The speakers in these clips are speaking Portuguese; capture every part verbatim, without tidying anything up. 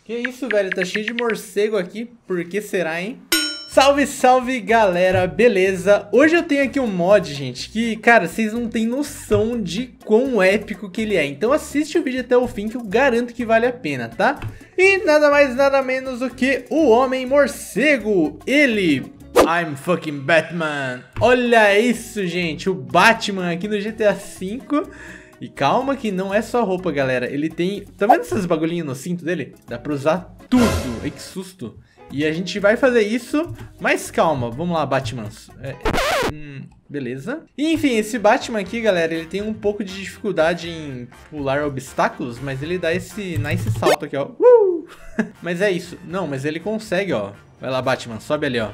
Que isso, velho? Tá cheio de morcego aqui. Por que será, hein? Salve, salve, galera. Beleza? Hoje eu tenho aqui um mod, gente, que, cara, vocês não têm noção de quão épico que ele é. Então assiste o vídeo até o fim que eu garanto que vale a pena, tá? E nada mais, nada menos do que o Homem Morcego. Ele... I'm fucking Batman. Olha isso, gente. O Batman aqui no G T A cinco. E calma que não é só roupa, galera. Ele tem... Tá vendo esses bagulhinhos no cinto dele? Dá pra usar tudo. Ai, que susto. E a gente vai fazer isso, mas calma, vamos lá, Batman. É, hum, beleza. E, enfim, esse Batman aqui, galera, ele tem um pouco de dificuldade em pular obstáculos, mas ele dá esse nice salto aqui, ó. Uh! Mas é isso. Não, mas ele consegue, ó. Vai lá, Batman, sobe ali, ó.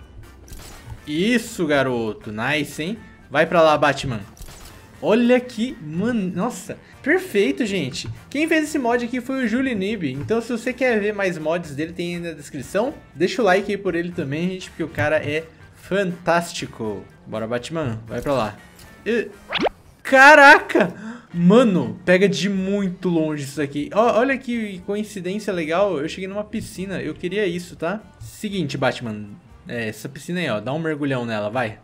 Isso, garoto. Nice, hein? Vai pra lá, Batman. Olha aqui, mano, nossa, perfeito, gente. Quem fez esse mod aqui foi o Julinib. Então se você quer ver mais mods dele, tem aí na descrição. Deixa o like aí por ele também, gente, porque o cara é fantástico. Bora, Batman, vai pra lá. E... Caraca! Mano, pega de muito longe isso aqui. Ó, olha que coincidência legal, eu cheguei numa piscina, eu queria isso, tá? Seguinte, Batman, é, essa piscina aí, ó, dá um mergulhão nela, vai.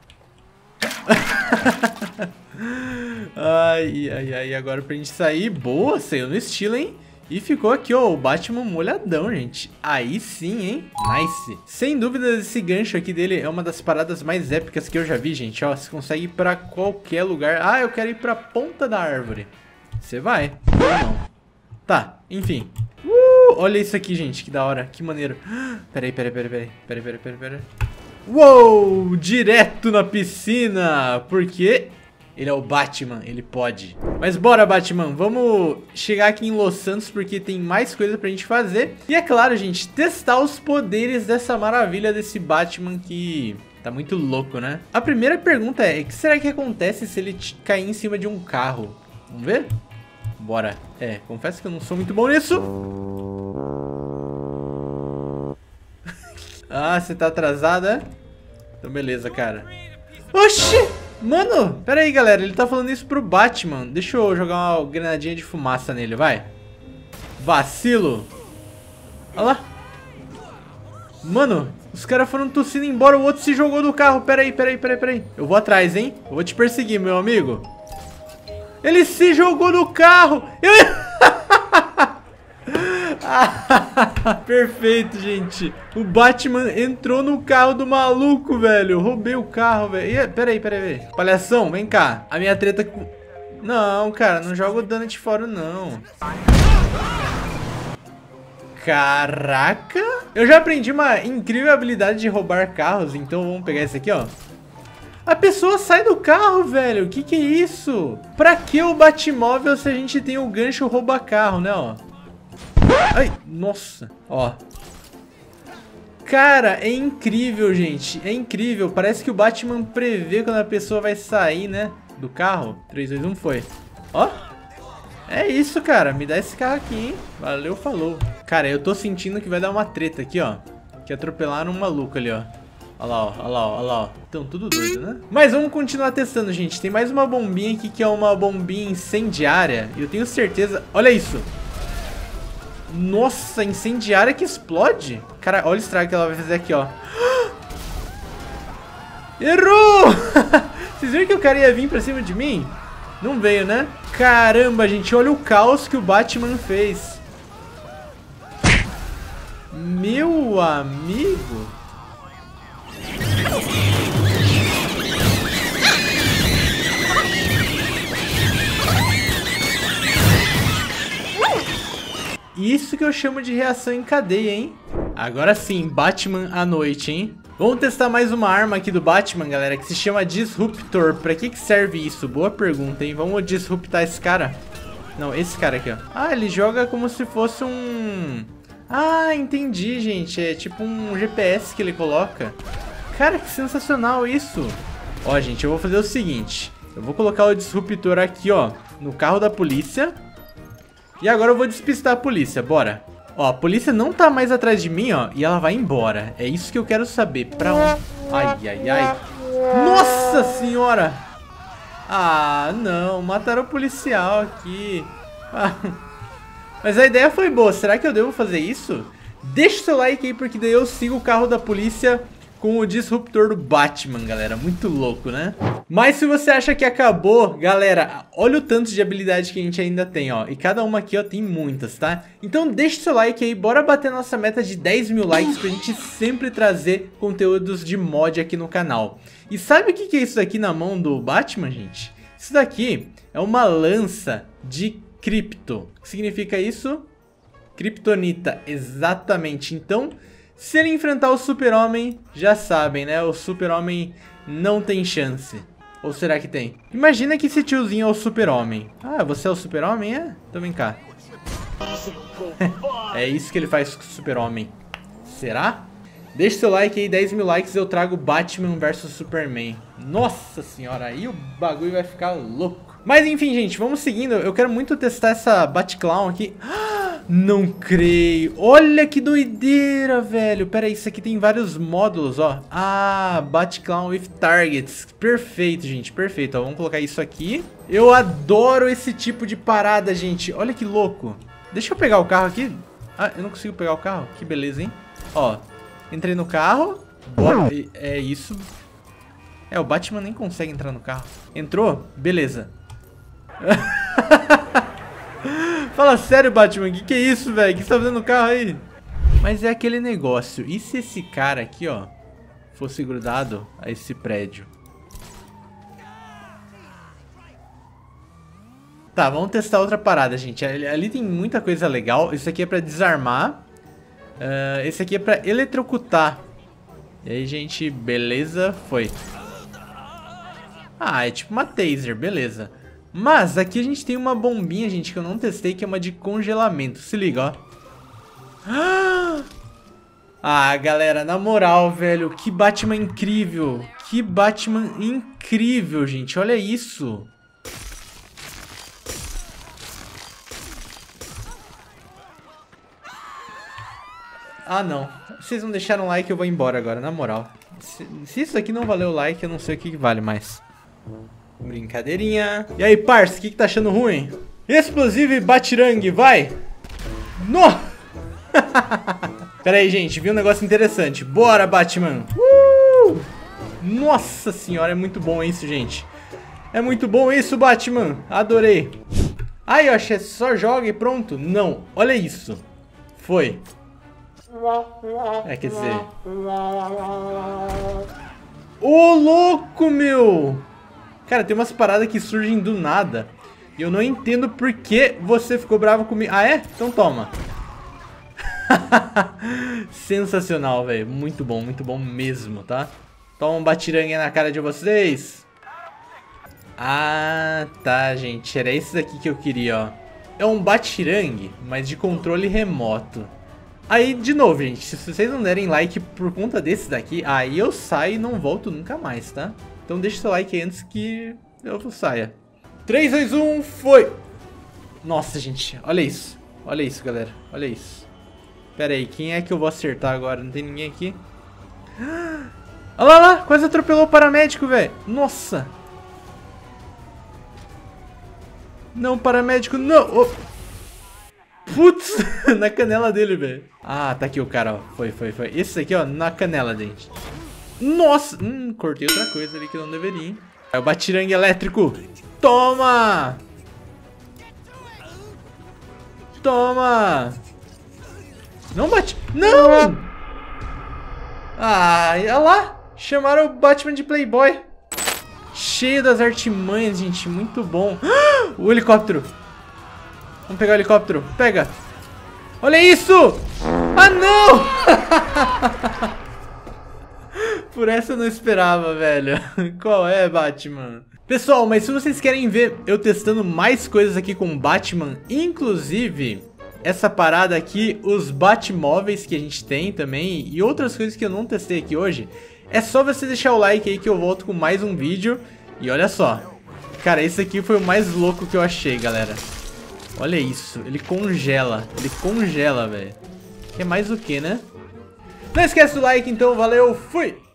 Ai, ai, ai, agora pra gente sair. Boa, saiu no estilo, hein? E ficou aqui, ó, o Batman molhadão, gente. Aí sim, hein? Nice. Sem dúvida, esse gancho aqui dele é uma das paradas mais épicas que eu já vi, gente. Ó, você consegue ir pra qualquer lugar. Ah, eu quero ir pra ponta da árvore. Você vai. Ou não. Tá, enfim. Uh, olha isso aqui, gente, que da hora. Que maneiro. Peraí, peraí, peraí, peraí. Peraí, peraí, peraí, peraí. Uou, direto na piscina. Porque... ele é o Batman, ele pode. Mas bora, Batman, vamos chegar aqui em Los Santos porque tem mais coisa pra gente fazer. E é claro, gente, testar os poderes dessa maravilha desse Batman que tá muito louco, né? A primeira pergunta é, o que será que acontece se ele cair em cima de um carro? Vamos ver? Bora. É, confesso que eu não sou muito bom nisso. Ah, você tá atrasada? Então beleza, cara. Oxi! Mano, pera aí, galera, ele tá falando isso pro Batman. Deixa eu jogar uma granadinha de fumaça nele, vai. Vacilo. Olha lá. Mano, os caras foram tossindo embora, o outro se jogou do carro. Pera aí, pera aí, pera aí, pera aí. Eu vou atrás, hein? Eu vou te perseguir, meu amigo. Ele se jogou do carro. Eu... Perfeito, gente. O Batman entrou no carro do maluco, velho. Eu roubei o carro, velho. Peraí, peraí, peraí. Palhação, vem cá. A minha treta com... Não, cara, não joga o dano de fora, não. Caraca. Eu já aprendi uma incrível habilidade de roubar carros. Então vamos pegar esse aqui, ó. A pessoa sai do carro, velho. O que que é isso? Pra que o Batmóvel se a gente tem o gancho rouba-carro, né, ó? Ai, nossa, ó. Cara, é incrível, gente. É incrível, parece que o Batman prevê quando a pessoa vai sair, né, do carro. três, dois, um, foi. Ó. É isso, cara, me dá esse carro aqui, hein. Valeu, falou. Cara, eu tô sentindo que vai dar uma treta aqui, ó. Que atropelaram um maluco ali, ó. Olha lá, ó, olha lá, ó, olha lá, ó. Tão tudo doido, né? Mas vamos continuar testando, gente. Tem mais uma bombinha aqui que é uma bombinha incendiária. E eu tenho certeza... Olha isso. Nossa, incendiária que explode? Cara, olha o estrago que ela vai fazer aqui, ó. Errou! Vocês viram que o cara ia vir pra cima de mim? Não veio, né? Caramba, gente, olha o caos que o Batman fez. Meu amigo. Isso que eu chamo de reação em cadeia, hein? Agora sim, Batman à noite, hein? Vamos testar mais uma arma aqui do Batman, galera, que se chama Disruptor. Pra que que serve isso? Boa pergunta, hein? Vamos disruptar esse cara? Não, esse cara aqui, ó. Ah, ele joga como se fosse um... Ah, entendi, gente. É tipo um G P S que ele coloca. Cara, que sensacional isso. Ó, gente, eu vou fazer o seguinte. Eu vou colocar o Disruptor aqui, ó, no carro da polícia. E agora eu vou despistar a polícia, bora. Ó, a polícia não tá mais atrás de mim, ó, e ela vai embora. É isso que eu quero saber. Pra onde? Ai, ai, ai. Nossa senhora! Ah, não, mataram o policial aqui. Ah, Mas a ideia foi boa. Será que eu devo fazer isso? Deixa o seu like aí, porque daí eu sigo o carro da polícia com o disruptor do Batman, galera. Muito louco, né? Mas se você acha que acabou, galera, olha o tanto de habilidade que a gente ainda tem, ó. E cada uma aqui, ó, tem muitas, tá? Então deixa o seu like aí, bora bater nossa meta de dez mil likes pra gente sempre trazer conteúdos de mod aqui no canal. E sabe o que é isso daqui na mão do Batman, gente? Isso daqui é uma lança de cripto. O que significa isso? Kryptonita, exatamente. Então, se ele enfrentar o Super-Homem, já sabem, né? O Super-Homem não tem chance. Ou será que tem? Imagina que esse tiozinho é o Super-Homem. Ah, você é o Super-Homem, é? Então vem cá. É isso que ele faz com o Super-Homem. Será? Deixa seu like aí, dez mil likes, eu trago Batman versus Superman. Nossa senhora, aí o bagulho vai ficar louco. Mas enfim, gente, vamos seguindo. Eu quero muito testar essa Batclown aqui. Não creio. Olha que doideira, velho. Pera aí, isso aqui tem vários módulos, ó. Ah, Batclown with targets. Perfeito, gente, perfeito. Ó, vamos colocar isso aqui. Eu adoro esse tipo de parada, gente. Olha que louco. Deixa eu pegar o carro aqui. Ah, eu não consigo pegar o carro. Que beleza, hein? Ó, entrei no carro. Bora. É isso. É, o Batman nem consegue entrar no carro. Entrou? Beleza. Fala sério, Batman, o que, que é isso, velho? O que você tá fazendo no carro aí? Mas é aquele negócio. E se esse cara aqui, ó, fosse grudado a esse prédio? Tá, vamos testar outra parada, gente. Ali, ali tem muita coisa legal. Isso aqui é pra desarmar. Uh, esse aqui é pra eletrocutar. E aí, gente, beleza? Foi. Ah, é tipo uma taser, beleza. Mas aqui a gente tem uma bombinha, gente, que eu não testei, que é uma de congelamento. Se liga, ó. Ah, galera, na moral, velho, que Batman incrível. Que Batman incrível, gente. Olha isso. Ah, não. Vocês não deixaram like, eu vou embora agora, na moral. Se, se isso aqui não valeu o like, eu não sei o que vale mais. Brincadeirinha. E aí, parça, o que, que tá achando ruim? Explosive Batirang, vai! No! Pera aí, gente, vi um negócio interessante. Bora, Batman! Uh! Nossa senhora, é muito bom isso, gente. É muito bom isso, Batman. Adorei. Aí, eu achei, só joga e pronto. Não, olha isso. Foi. É, quer dizer... Ô, louco, meu! Cara, tem umas paradas que surgem do nada. E eu não entendo por que você ficou bravo comigo. Ah, é? Então toma. Sensacional, velho. Muito bom, muito bom mesmo, tá? Toma um batirangue na cara de vocês. Ah, tá, gente. Era esse daqui que eu queria, ó. É um batirangue, mas de controle remoto. Aí, de novo, gente, se vocês não derem like por conta desse daqui, aí eu saio e não volto nunca mais, tá? Então deixa seu like aí antes que eu saia. três, dois, um, foi! Nossa, gente, olha isso. Olha isso, galera. Olha isso. Pera aí, quem é que eu vou acertar agora? Não tem ninguém aqui? Olha lá, lá, quase atropelou o paramédico, velho. Nossa. Não, paramédico, não. Oh. Putz, na canela dele, velho. Ah, tá aqui o cara, ó. Foi, foi, foi. Esse aqui, ó, na canela, gente. Nossa! Hum, cortei outra coisa ali que não deveria. É o batirangue elétrico. Toma! Toma! Não bate... Não! Ah, olha lá. Chamaram o Batman de Playboy. Cheio das artimanhas, gente. Muito bom. O helicóptero. Vamos pegar o helicóptero. Pega. Olha isso! Ah, não! Por essa eu não esperava, velho. Qual é, Batman? Pessoal, mas se vocês querem ver eu testando mais coisas aqui com o Batman, inclusive essa parada aqui, os Batmóveis que a gente tem também, e outras coisas que eu não testei aqui hoje, é só você deixar o like aí que eu volto com mais um vídeo. E olha só. Cara, esse aqui foi o mais louco que eu achei, galera. Olha isso, ele congela. Ele congela, velho. Quer mais o que, né? Não esquece do like, então. Valeu, fui!